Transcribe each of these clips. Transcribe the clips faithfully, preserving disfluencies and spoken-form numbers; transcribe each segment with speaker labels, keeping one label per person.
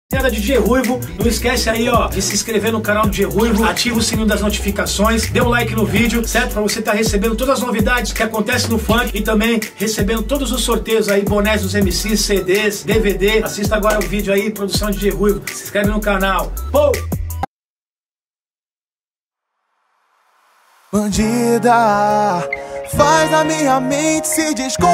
Speaker 1: D J Ruivo, não esquece aí, ó, de se inscrever no canal do D J Ruivo, ativa o sininho das notificações, dê um like no vídeo, certo? Pra você estar tá recebendo todas as novidades que acontecem no funk e também recebendo todos os sorteios aí, bonés dos M Cs, C Ds, D V D. Assista agora o vídeo aí, produção de D J Ruivo, se inscreve no canal. Pô!
Speaker 2: Bandida, faz a minha mente se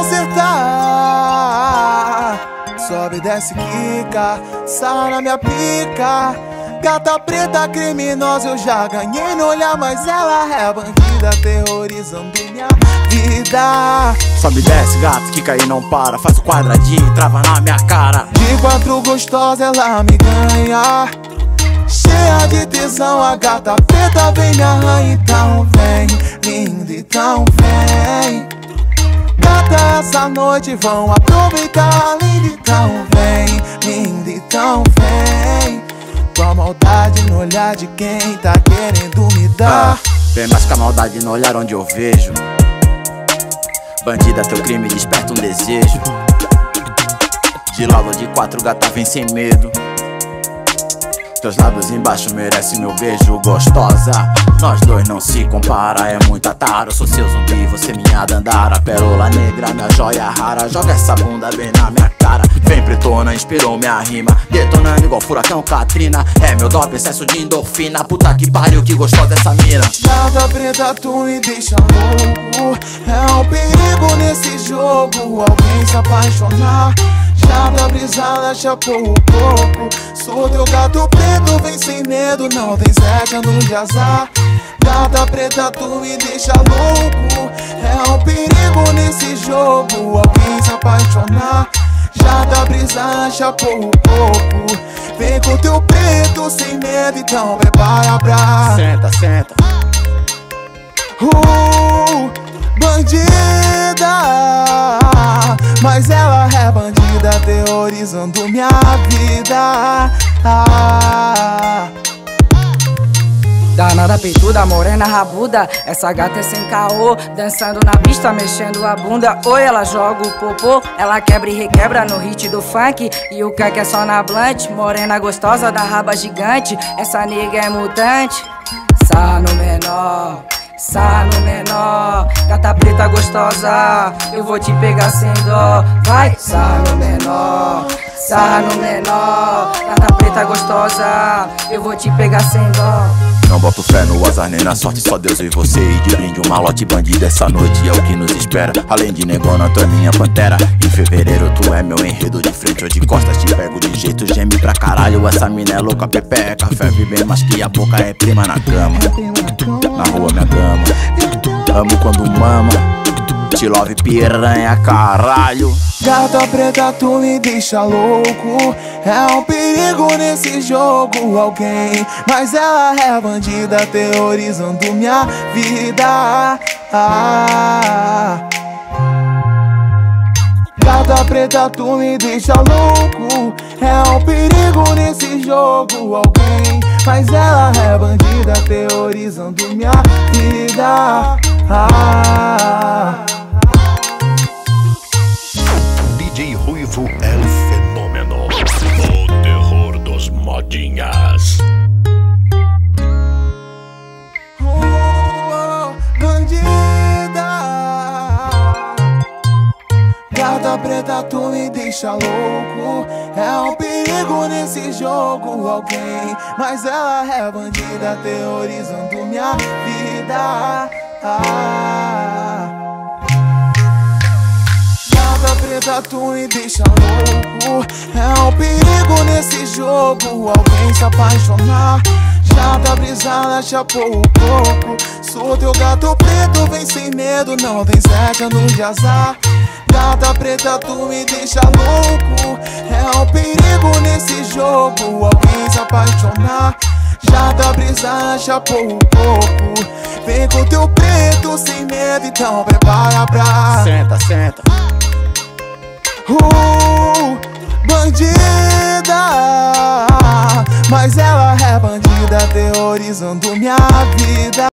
Speaker 2: desconcertar. Sobe, desce, quica, sarra na minha pica. Gata preta criminosa, eu já ganhei no olhar, mas ela é bandida, terrorizando minha vida.
Speaker 3: Sobe, desce, gato, quica e não para. Faz o quadradinho e trava na minha cara.
Speaker 2: De quatro gostosa ela me ganha, cheia de tesão, a gata preta vem me arranha. Então vem, linda, então vem. Gata, essa noite vão aproveitar, linda, então vem, linda, então vem. Com a maldade no olhar de quem tá querendo me dar.
Speaker 3: Ah, vem mais com a maldade no olhar onde eu vejo. Bandida, teu crime desperta um desejo. De lado de quatro, gata vem sem medo. Teus lábios embaixo merecem meu beijo, gostosa. Nós dois não se compara, é muita tara. Eu sou seu zumbi, você minha dandara. Pérola negra, minha joia rara. Joga essa bunda bem na minha cara. Vem pretona, inspirou minha rima, detonando igual furacão Katrina. É meu dope, excesso de endorfina. Puta que pariu, que gostosa essa mina.
Speaker 2: Gata preta, tu me deixa louco. É um perigo nesse jogo alguém se apaixonar. Já tá brisada, chapou o coco. Sou teu gato preto, vem sem medo, não tem sete anos de azar. Gata preta, tu me deixa louco. É um perigo nesse jogo alguém se apaixonar. Já tá brisada, chapou o coco. Vem com teu preto sem medo, então prepara pra
Speaker 3: Senta, senta.
Speaker 2: Uh, bandida, mas ela é bandida, terrorizando minha vida. Ah.
Speaker 4: Danada, peituda, morena, rabuda. Essa gata é sem caô, dançando na pista, mexendo a bunda. Oi, ela joga o popô, ela quebra e requebra no hit do funk. E o que é só na blunt, morena gostosa da raba gigante. Essa nega é mutante, sarra no menor, sarra no menor. Gata preta gostosa, eu vou te pegar sem dó. Vai, sarra no menor, sarra no menor. Gata preta gostosa, eu vou te pegar sem dó.
Speaker 3: Não boto fé no azar nem na sorte, só Deus e você. E de brinde um malote bandido, essa noite é o que nos espera. Além de negona, tu é minha pantera. Em fevereiro tu é meu enredo, de frente ou de costas te pego de jeito. Geme pra caralho, essa mina é louca, pepeca. Ferve bem, mas que a boca é prima na cama. Na rua minha dama, amo quando mama. Te love piranha, caralho.
Speaker 2: Gata preta, tu me deixa louco. É um perigo nesse jogo alguém, mas ela é bandida, terrorizando minha vida. Ah. Gata preta, tu me deixa louco. É um perigo nesse jogo alguém, mas ela é bandida, terrorizando minha vida. Ah.
Speaker 5: D J Ruivo é o fenômeno, o terror dos modinhas.
Speaker 2: Oh, bandida, gata preta, tu me deixa louco. É um perigo nesse jogo alguém, mas ela é bandida, terrorizando minha vida. Ah. Gata preta, tu me deixa louco. É um perigo nesse jogo alguém se apaixonar. Já tá brisada, chapou o coco. Sou teu gato preto, vem sem medo, não tem sete anos de azar. Gata preta, tu me deixa louco. É um perigo nesse jogo alguém se apaixonar. Já tá brisada, chapou o coco. Vem com teu preto sem medo, então prepara pra
Speaker 3: Senta, senta.
Speaker 2: Uh, bandida, mas ela é bandida, terrorizando minha vida.